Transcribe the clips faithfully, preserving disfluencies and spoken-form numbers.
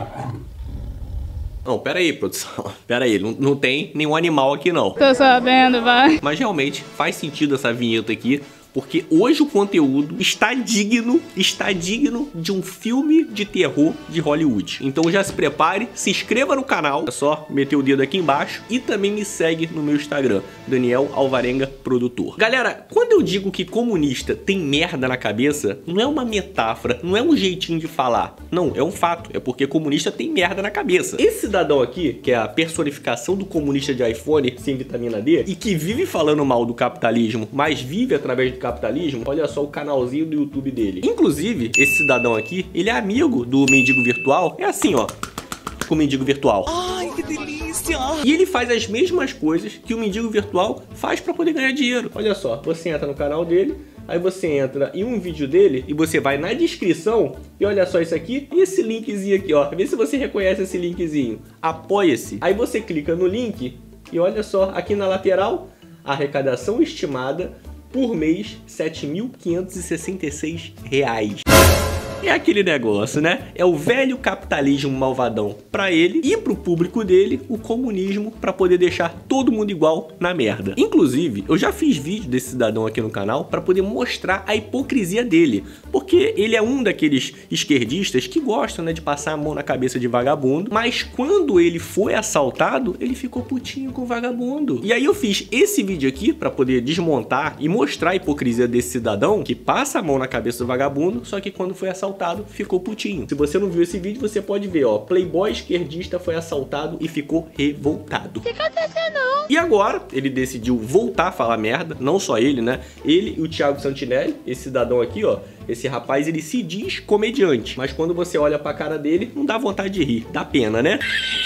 Não, pera aí, produção. Pera aí, não, não tem nenhum animal aqui, não. Tô sabendo, vai. Mas realmente faz sentido essa vinheta aqui, porque hoje o conteúdo está digno, está digno de um filme de terror de Hollywood. Então já se prepare, se inscreva no canal, é só meter o dedo aqui embaixo e também me segue no meu Instagram, Daniel Alvarenga Produtor. Galera, quando eu digo que comunista tem merda na cabeça, não é uma metáfora, não é um jeitinho de falar. Não, é um fato, é porque comunista tem merda na cabeça. Esse cidadão aqui, que é a personificação do comunista de iPhone sem vitamina D, e que vive falando mal do capitalismo, mas vive através do capitalismo, olha só o canalzinho do YouTube dele. Inclusive, esse cidadão aqui, ele é amigo do mendigo virtual. É assim, ó, com o mendigo virtual. Ai, que delícia! E ele faz as mesmas coisas que o mendigo virtual faz pra poder ganhar dinheiro. Olha só, você entra no canal dele, aí você entra em um vídeo dele e você vai na descrição e olha só isso aqui, esse linkzinho aqui, ó. Vê se você reconhece esse linkzinho. Apoia-se. Aí você clica no link e olha só, aqui na lateral, a arrecadação estimada por mês, sete mil quinhentos e sessenta e seis reais. É aquele negócio, né? É o velho capitalismo malvadão pra ele e pro público dele o comunismo pra poder deixar todo mundo igual na merda. Inclusive, eu já fiz vídeo desse cidadão aqui no canal pra poder mostrar a hipocrisia dele, porque ele é um daqueles esquerdistas que gostam, né, de passar a mão na cabeça de vagabundo, mas quando ele foi assaltado, ele ficou putinho com o vagabundo. E aí eu fiz esse vídeo aqui pra poder desmontar e mostrar a hipocrisia desse cidadão que passa a mão na cabeça do vagabundo, só que quando foi assaltado ficou putinho. Se você não viu esse vídeo, você pode ver, ó. Playboy esquerdista foi assaltado e ficou revoltado. Que aconteceu, não? E agora, ele decidiu voltar a falar merda. Não só ele, né? Ele e o Thiago Santinelli, esse cidadão aqui, ó. Esse rapaz, ele se diz comediante, mas quando você olha pra cara dele, não dá vontade de rir. Dá pena, né?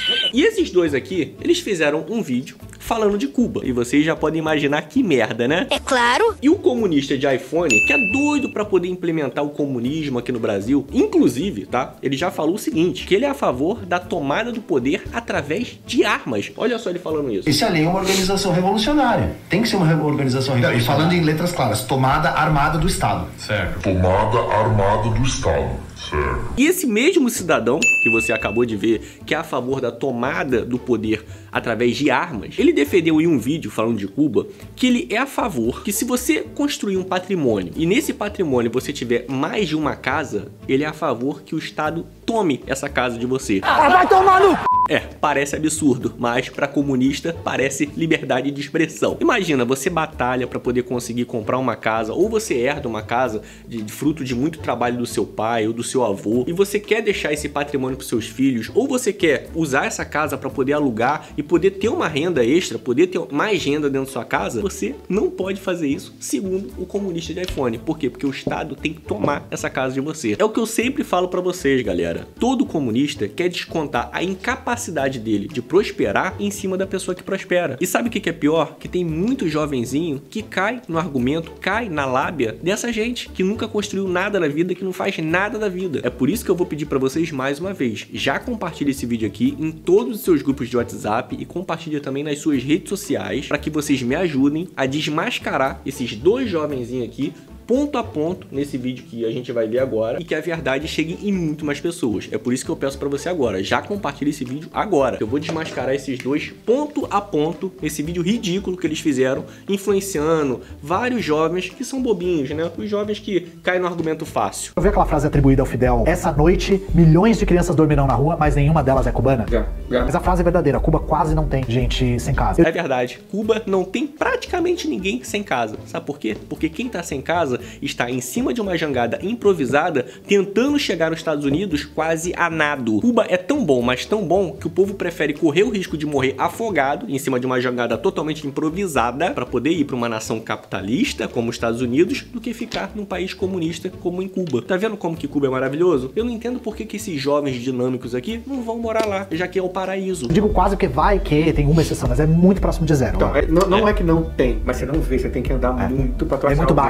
E esses dois aqui, eles fizeram um vídeo falando de Cuba. E vocês já podem imaginar que merda, né? É claro. E o comunista de iPhone, que é doido pra poder implementar o comunismo aqui no Brasil, inclusive, tá? Ele já falou o seguinte, que ele é a favor da tomada do poder através de armas. Olha só ele falando isso. Isso ali é uma organização revolucionária. Tem que ser uma organização revolucionária. E falando em letras claras, tomada armada do Estado. Certo. Tomada armada do Estado. Certo. E esse mesmo cidadão que você acabou de ver, que é a favor da tomada do poder através de armas, ele defendeu em um vídeo falando de Cuba que ele é a favor que se você construir um patrimônio e nesse patrimônio você tiver mais de uma casa, ele é a favor que o Estado tome essa casa de você. Ah, vai tomar no... É, parece absurdo, mas pra comunista parece liberdade de expressão. Imagina, você batalha pra poder conseguir comprar uma casa, ou você herda uma casa de, de fruto de muito trabalho do seu pai ou do seu avô, e você quer deixar esse patrimônio pros seus filhos, ou você quer usar essa casa pra poder alugar e poder ter uma renda extra, poder ter mais renda dentro da sua casa, você não pode fazer isso, segundo o comunista de iPhone. Por quê? Porque o Estado tem que tomar essa casa de você. É o que eu sempre falo pra vocês, galera. Todo comunista quer descontar a incapacidade dele de prosperar em cima da pessoa que prospera. E sabe o que é pior? Que tem muito jovenzinho que cai no argumento, cai na lábia dessa gente que nunca construiu nada na vida, que não faz nada da vida. É por isso que eu vou pedir pra vocês mais uma vez, já compartilhe esse vídeo aqui em todos os seus grupos de WhatsApp e compartilhe também nas suas redes sociais para que vocês me ajudem a desmascarar esses dois jovenzinhos aqui ponto a ponto nesse vídeo que a gente vai ver agora e que a verdade chegue em muito mais pessoas. É por isso que eu peço pra você agora, já compartilhe esse vídeo agora. Eu vou desmascarar esses dois ponto a ponto nesse vídeo ridículo que eles fizeram, influenciando vários jovens que são bobinhos, né? Os jovens que caem no argumento fácil. Eu vi aquela frase atribuída ao Fidel: essa noite milhões de crianças dormirão na rua, mas nenhuma delas é cubana. Já, já. Mas a frase é verdadeira, Cuba quase não tem gente sem casa. É verdade, Cuba não tem praticamente ninguém sem casa. Sabe por quê? Porque quem tá sem casa está em cima de uma jangada improvisada tentando chegar nos Estados Unidos quase a nado. Cuba é tão bom, mas tão bom, que o povo prefere correr o risco de morrer afogado em cima de uma jangada totalmente improvisada para poder ir para uma nação capitalista como os Estados Unidos do que ficar num país comunista como em Cuba. Tá vendo como que Cuba é maravilhoso? Eu não entendo por que, que esses jovens dinâmicos aqui não vão morar lá, já que é o paraíso. Eu digo quase porque vai que tem uma exceção, mas é muito próximo de zero. Então, é, não, não é. é que não tem, mas você não vê, você tem que andar é. muito pra tu É achar muito baixo. Não vê,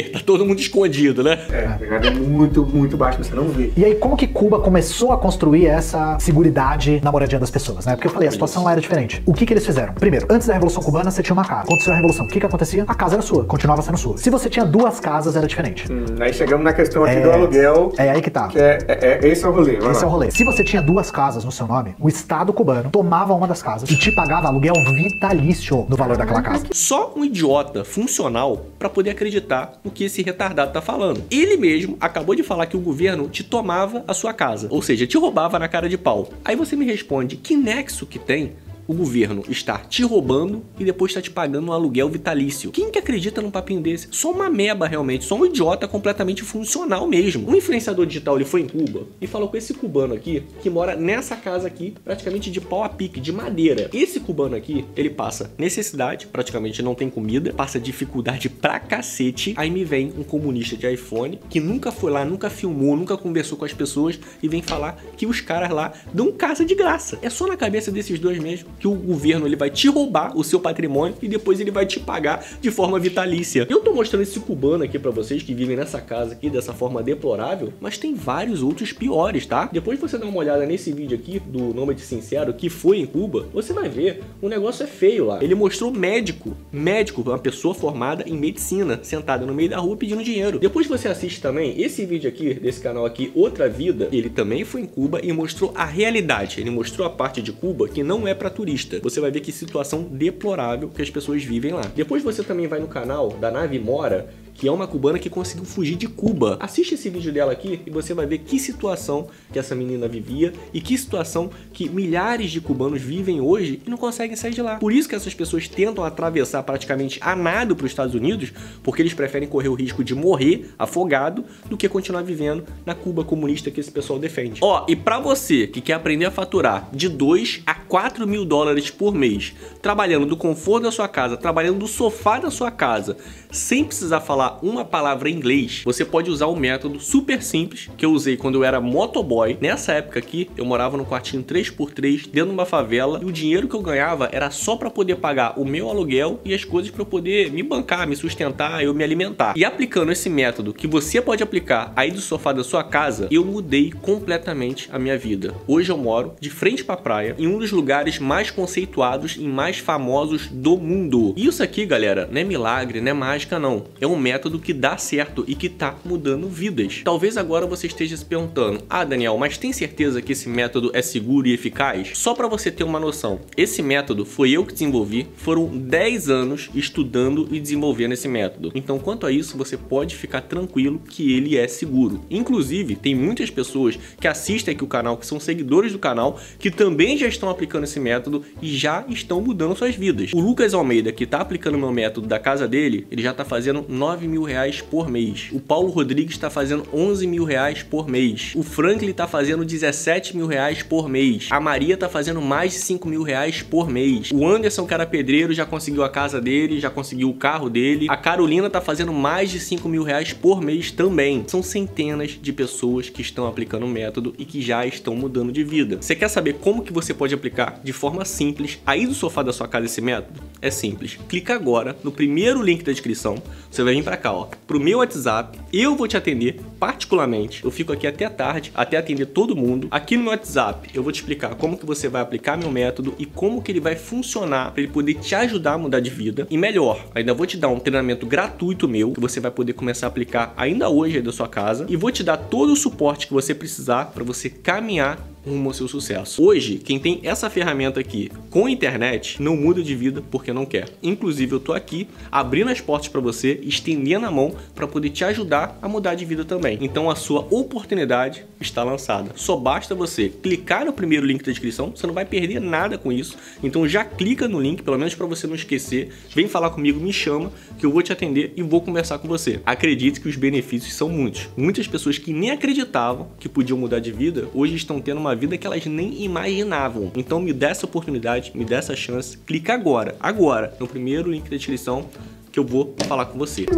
quê? Tá todo mundo escondido, né? É, a pegada é muito, muito baixa, você não vê. E aí, como que Cuba começou a construir essa seguridade na moradia das pessoas, né? Porque eu falei, a situação lá era diferente. O que que eles fizeram? Primeiro, antes da Revolução Cubana, você tinha uma casa. Aconteceu a Revolução, o que que acontecia? A casa era sua, continuava sendo sua. Se você tinha duas casas, era diferente. Hum, aí chegamos na questão aqui É, do aluguel. é aí que tá. Que é, é, é- esse é o rolê. vai Esse lá. é o rolê. Se você tinha duas casas no seu nome, o Estado cubano tomava uma das casas e te pagava aluguel vitalício no valor daquela casa. Só um idiota funcional pra poder acreditar no que esse retardado tá falando. Ele mesmo acabou de falar que o governo te tomava a sua casa, ou seja, te roubava na cara de pau. Aí você me responde, que nexo que tem o governo estar te roubando e depois estar te pagando um aluguel vitalício? Quem que acredita num papinho desse? Só uma meba realmente, só um idiota completamente funcional mesmo. Um influenciador digital, ele foi em Cuba e falou com esse cubano aqui, que mora nessa casa aqui, praticamente de pau a pique, de madeira. Esse cubano aqui, ele passa necessidade, praticamente não tem comida, passa dificuldade pra cacete. Aí me vem um comunista de iPhone, que nunca foi lá, nunca filmou, nunca conversou com as pessoas e vem falar que os caras lá dão casa de graça. É só na cabeça desses dois mesmo que o governo ele vai te roubar o seu patrimônio e depois ele vai te pagar de forma vitalícia. Eu tô mostrando esse cubano aqui pra vocês que vivem nessa casa aqui dessa forma deplorável, mas tem vários outros piores, tá? Depois você dá uma olhada nesse vídeo aqui do Nômade Sincero que foi em Cuba, você vai ver, o negócio é feio lá. Ele mostrou médico, médico, uma pessoa formada em medicina, sentada no meio da rua pedindo dinheiro. Depois você assiste também esse vídeo aqui, desse canal aqui, Outra Vida, ele também foi em Cuba e mostrou a realidade. Ele mostrou a parte de Cuba que não é pra turista. Você vai ver que situação deplorável que as pessoas vivem lá. Depois você também vai no canal da Navi Mora, que é uma cubana que conseguiu fugir de Cuba. Assiste esse vídeo dela aqui e você vai ver que situação que essa menina vivia e que situação que milhares de cubanos vivem hoje e não conseguem sair de lá. Por isso que essas pessoas tentam atravessar praticamente a nado para os Estados Unidos, porque eles preferem correr o risco de morrer afogado do que continuar vivendo na Cuba comunista que esse pessoal defende. Ó, e pra você que quer aprender a faturar de dois a quatro mil dólares por mês, trabalhando do conforto da sua casa, trabalhando do sofá da sua casa, sem precisar falar uma palavra em inglês, você pode usar um método super simples que eu usei quando eu era motoboy. Nessa época aqui, eu morava num quartinho três por três dentro de uma favela e o dinheiro que eu ganhava era só para poder pagar o meu aluguel e as coisas para eu poder me bancar, me sustentar, eu me alimentar. E aplicando esse método que você pode aplicar aí do sofá da sua casa, eu mudei completamente a minha vida. Hoje eu moro de frente para a praia, em um dos lugares mais conceituados e mais famosos do mundo. E isso aqui, galera, não é milagre, não é mágica não. É um método método que dá certo e que tá mudando vidas. Talvez agora você esteja se perguntando, ah Daniel, mas tem certeza que esse método é seguro e eficaz? Só para você ter uma noção, esse método foi eu que desenvolvi, foram dez anos estudando e desenvolvendo esse método. Então quanto a isso, você pode ficar tranquilo que ele é seguro. Inclusive, tem muitas pessoas que assistem aqui o canal, que são seguidores do canal, que também já estão aplicando esse método e já estão mudando suas vidas. O Lucas Almeida, que tá aplicando o meu método da casa dele, ele já tá fazendo nove mil reais por mês. O Paulo Rodrigues está fazendo onze mil reais por mês. O Franklin está fazendo dezessete mil reais por mês. A Maria está fazendo mais de cinco mil reais por mês. O Anderson, que era pedreiro, já conseguiu a casa dele, já conseguiu o carro dele. A Carolina está fazendo mais de cinco mil reais por mês também. São centenas de pessoas que estão aplicando o método e que já estão mudando de vida. Você quer saber como que você pode aplicar de forma simples aí do sofá da sua casa esse método? É simples. Clica agora no primeiro link da descrição. Você vai vir para cá, ó, pro meu WhatsApp. Eu vou te atender particularmente. Eu fico aqui até tarde, até atender todo mundo. Aqui no meu WhatsApp eu vou te explicar como que você vai aplicar meu método e como que ele vai funcionar para ele poder te ajudar a mudar de vida. E melhor, ainda vou te dar um treinamento gratuito meu que você vai poder começar a aplicar ainda hoje aí da sua casa e vou te dar todo o suporte que você precisar para você caminhar rumo ao seu sucesso. Hoje, quem tem essa ferramenta aqui com internet não muda de vida porque não quer. Inclusive, eu tô aqui abrindo as portas para você, estendendo a mão para poder te ajudar a mudar de vida também. Então, a sua oportunidade está lançada. Só basta você clicar no primeiro link da descrição, você não vai perder nada com isso. Então, já clica no link, pelo menos para você não esquecer. Vem falar comigo, me chama, que eu vou te atender e vou conversar com você. Acredite que os benefícios são muitos. Muitas pessoas que nem acreditavam que podiam mudar de vida, hoje estão tendo uma vida que elas nem imaginavam. Então me dê essa oportunidade, me dê essa chance. Clica agora, agora, no primeiro link da descrição que eu vou falar com você.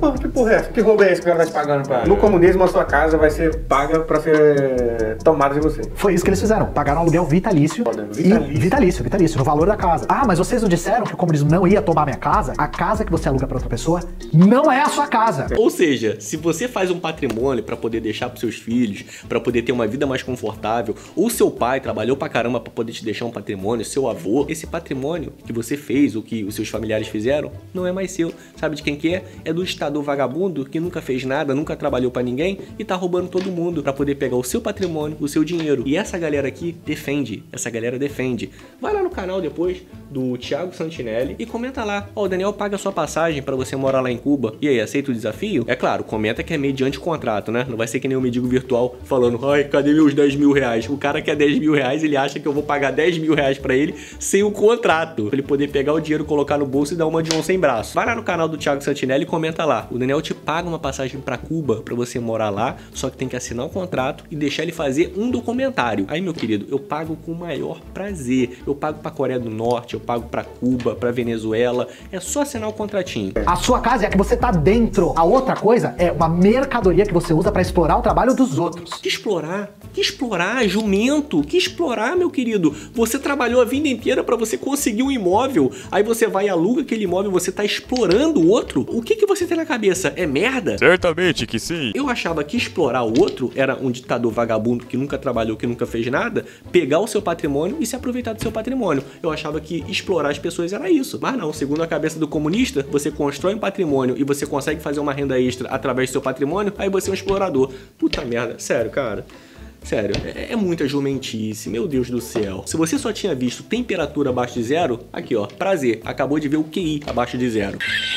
Porra, que porra é essa? Que roubo é esse que o cara tá te pagando pra... No comunismo, a sua casa vai ser paga pra ser tomada de você. Foi isso que eles fizeram. Pagaram aluguel vitalício. Vitalício. E vitalício, vitalício, no valor da casa. Ah, mas vocês não disseram que o comunismo não ia tomar minha casa? A casa que você aluga pra outra pessoa não é a sua casa. Ou seja, se você faz um patrimônio pra poder deixar pros seus filhos, pra poder ter uma vida mais confortável, ou seu pai trabalhou pra caramba pra poder te deixar um patrimônio, seu avô, esse patrimônio que você fez, ou que os seus familiares fizeram, não é mais seu. Sabe de quem que é? É do estado vagabundo que nunca fez nada, nunca trabalhou pra ninguém e tá roubando todo mundo pra poder pegar o seu patrimônio, o seu dinheiro. E essa galera aqui defende, essa galera defende. Vai lá no canal depois do Thiago Santinelli e comenta lá. Ó, o Daniel paga a sua passagem pra você morar lá em Cuba. E aí, aceita o desafio? É claro, comenta que é mediante contrato, né? Não vai ser que nem o mendigo virtual falando, ai, cadê meus dez mil reais? O cara quer dez mil reais, ele acha que eu vou pagar dez mil reais pra ele sem o contrato. Pra ele poder pegar o dinheiro, colocar no bolso e dar uma de um sem braço. Vai lá no canal do Thiago Santinelli e comenta lá. O Daniel te paga uma passagem pra Cuba pra você morar lá, só que tem que assinar um contrato e deixar ele fazer um documentário. Aí, meu querido, eu pago com o maior prazer. Eu pago pra Coreia do Norte, eu pago pra Cuba, pra Venezuela. É só assinar o contratinho. A sua casa é a que você tá dentro. A outra coisa é uma mercadoria que você usa pra explorar o trabalho dos outros. Que explorar? Que explorar? Jumento? Que explorar, meu querido? Você trabalhou a vida inteira pra você conseguir um imóvel, aí você vai e aluga aquele imóvel, você tá explorando o outro? O que que você tem na cabeça? É merda? Certamente que sim. Eu achava que explorar o outro era um ditador vagabundo que nunca trabalhou, que nunca fez nada, pegar o seu patrimônio e se aproveitar do seu patrimônio. Eu achava que explorar as pessoas era isso. Mas não, segundo a cabeça do comunista, você constrói um patrimônio e você consegue fazer uma renda extra através do seu patrimônio, aí você é um explorador. Puta merda, sério, cara. Sério, é, é muita jumentice, meu Deus do céu. Se você só tinha visto temperatura abaixo de zero, aqui ó, prazer, acabou de ver o Q I abaixo de zero.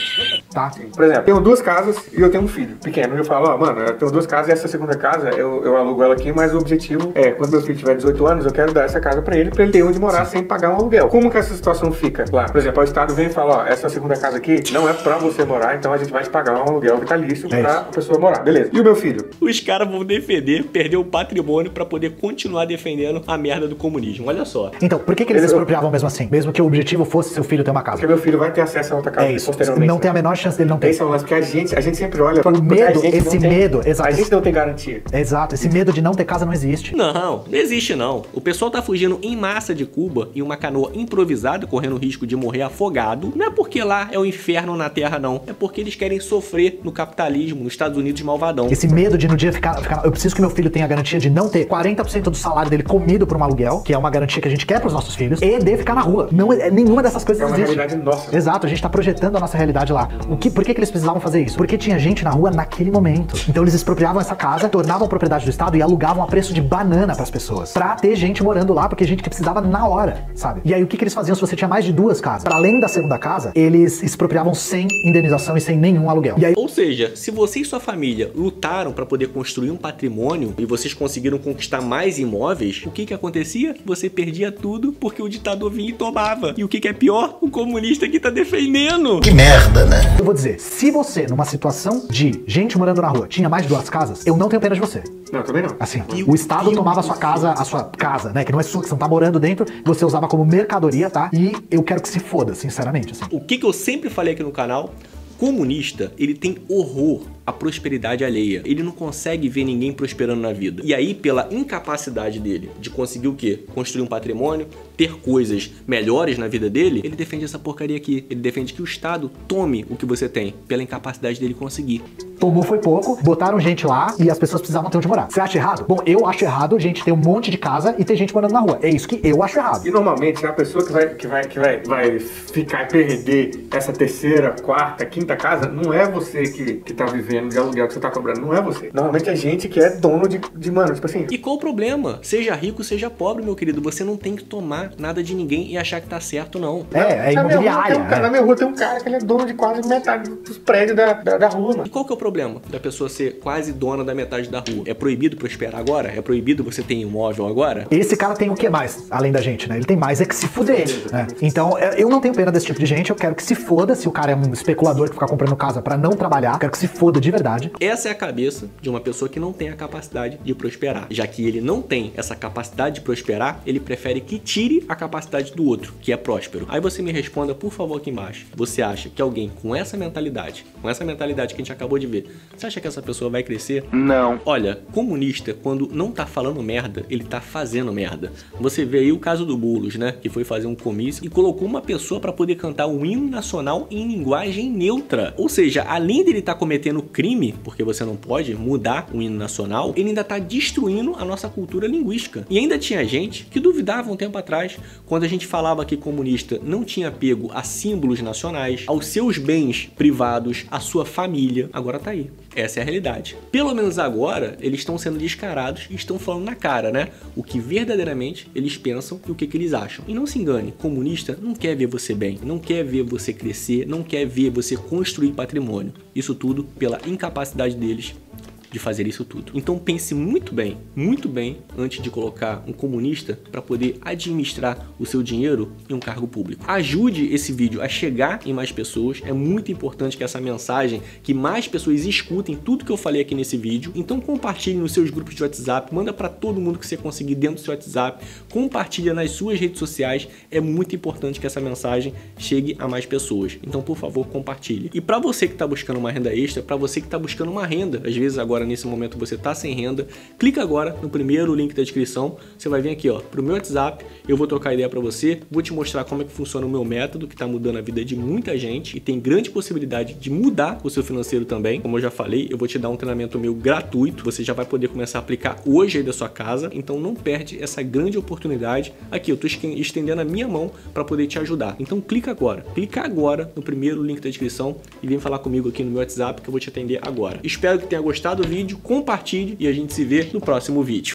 Tá? Por exemplo, tenho duas casas e eu tenho um filho pequeno. E eu falo, ó, mano, eu tenho duas casas e essa segunda casa eu, eu alugo ela aqui, mas o objetivo é, quando meu filho tiver dezoito anos, eu quero dar essa casa pra ele, pra ele ter onde morar sem pagar um aluguel. Como que essa situação fica? Lá, por exemplo, o Estado vem e fala, ó, essa segunda casa aqui não é pra você morar, então a gente vai te pagar um aluguel vitalício é pra isso. a pessoa morar. Beleza. E o meu filho? Os caras vão defender, perder o patrimônio pra poder continuar defendendo a merda do comunismo. Olha só. Então, por que que eles se expropriavam mesmo assim? Mesmo que o objetivo fosse seu filho ter uma casa? Porque meu filho vai ter acesso a outra casa É isso. posteriormente. Não tem a menor chance dele não ter. Esse é o lance, porque a gente, a gente sempre olha... O medo, esse medo, exato. A gente não tem garantia. Exato, esse medo de não ter casa não existe. Não, não existe não. O pessoal tá fugindo em massa de Cuba em uma canoa improvisada, correndo o risco de morrer afogado. Não é porque lá é o inferno na terra, não. É porque eles querem sofrer no capitalismo, nos Estados Unidos malvadão. Esse medo de no dia ficar, ficar... Eu preciso que meu filho tenha a garantia de não ter quarenta por cento do salário dele comido por um aluguel, que é uma garantia que a gente quer pros nossos filhos, e de ficar na rua. Não, é, nenhuma dessas coisas É uma existe. realidade nossa. Exato, a gente tá projetando a nossa realidade lá. O que, por que que eles precisavam fazer isso? Porque tinha gente na rua naquele momento. Então eles expropriavam essa casa, tornavam propriedade do Estado e alugavam a preço de banana pras pessoas. Pra ter gente morando lá, porque gente que precisava na hora, sabe? E aí o que que eles faziam se você tinha mais de duas casas? Pra além da segunda casa, eles expropriavam sem indenização e sem nenhum aluguel. E aí... Ou seja, se você e sua família lutaram pra poder construir um patrimônio e vocês conseguiram conquistar mais imóveis, o que que acontecia? Você perdia tudo porque o ditador vinha e tomava. E o que que é pior? O comunista que tá defendendo. Que merda, né? Eu vou dizer, se você, numa situação de gente morando na rua, tinha mais de duas casas, eu não tenho pena de você. Não, também não. Assim, o Estado tomava a sua casa, a sua casa, né, que não é sua, que você não tá morando dentro, você usava como mercadoria, tá? E eu quero que se foda, sinceramente, assim. O que que eu sempre falei aqui no canal? Comunista, ele tem horror à prosperidade alheia. Ele não consegue ver ninguém prosperando na vida. E aí, pela incapacidade dele de conseguir o quê? Construir um patrimônio, ter coisas melhores na vida dele, ele defende essa porcaria aqui. Ele defende que o Estado tome o que você tem, pela incapacidade dele conseguir. Tomou foi pouco, botaram gente lá e as pessoas precisavam ter onde morar. Você acha errado? Bom, eu acho errado gente ter um monte de casa e ter gente morando na rua. É isso que eu acho errado. E normalmente a pessoa que vai, que vai, que vai, vai ficar e perder essa terceira, quarta, quinta casa, não é você que, que tá vivendo de aluguel que você tá cobrando, não é você. Normalmente é gente que é dono de, de mano, tipo assim. E qual o problema? Seja rico, seja pobre, meu querido. Você não tem que tomar nada de ninguém e achar que tá certo, não. É, é na minha rua imobiliária. tem um cara, é. Na minha rua tem um cara que ele é dono de quase metade dos prédios da, da, da rua, mano. E qual que é o problema da pessoa ser quase dona da metade da rua? É proibido prosperar agora? É proibido você ter imóvel agora? Esse cara tem o que mais, além da gente, né? Ele tem mais é que se fuder, né? Então, é, eu não tenho pena desse tipo de gente, eu quero que se foda se o cara é um especulador que fica comprando casa pra não trabalhar, eu quero que se foda de verdade. Essa é a cabeça de uma pessoa que não tem a capacidade de prosperar. Já que ele não tem essa capacidade de prosperar, ele prefere que tire a capacidade do outro, que é próspero. Aí você me responda, por favor, aqui embaixo. Você acha que alguém com essa mentalidade, com essa mentalidade que a gente acabou de ver, você acha que essa pessoa vai crescer? Não. Olha, comunista, quando não tá falando merda, ele tá fazendo merda. Você vê aí o caso do Boulos, né? Que foi fazer um comício e colocou uma pessoa para poder cantar o hino nacional em linguagem neutra. Ou seja, além dele estar tá cometendo crime, porque você não pode mudar o hino nacional, ele ainda tá destruindo a nossa cultura linguística. E ainda tinha gente que duvidava um tempo atrás, quando a gente falava que comunista não tinha apego a símbolos nacionais, aos seus bens privados, à sua família. Agora tá aí. Essa é a realidade. Pelo menos agora, eles estão sendo descarados e estão falando na cara, né? O que verdadeiramente eles pensam e o que, que eles acham. E não se engane, comunista não quer ver você bem, não quer ver você crescer, não quer ver você construir patrimônio. Isso tudo pela incapacidade deles de fazer isso tudo. Então pense muito bem, muito bem, antes de colocar um comunista para poder administrar o seu dinheiro em um cargo público. Ajude esse vídeo a chegar em mais pessoas. É muito importante que essa mensagem, que mais pessoas escutem tudo que eu falei aqui nesse vídeo. Então compartilhe nos seus grupos de WhatsApp, manda para todo mundo que você conseguir dentro do seu WhatsApp, compartilha nas suas redes sociais. É muito importante que essa mensagem chegue a mais pessoas. Então, por favor, compartilhe. E para você que está buscando uma renda extra, para você que está buscando uma renda, às vezes agora nesse momento você tá sem renda, clica agora no primeiro link da descrição, você vai vir aqui ó, pro meu WhatsApp, eu vou trocar ideia para você, vou te mostrar como é que funciona o meu método, que tá mudando a vida de muita gente e tem grande possibilidade de mudar o seu financeiro também. Como eu já falei, eu vou te dar um treinamento meu gratuito, você já vai poder começar a aplicar hoje aí da sua casa, então não perde essa grande oportunidade. Aqui eu tô estendendo a minha mão para poder te ajudar, então clica agora, clica agora no primeiro link da descrição e vem falar comigo aqui no meu WhatsApp que eu vou te atender agora. Espero que tenha gostado do vídeo, compartilhe e a gente se vê no próximo vídeo.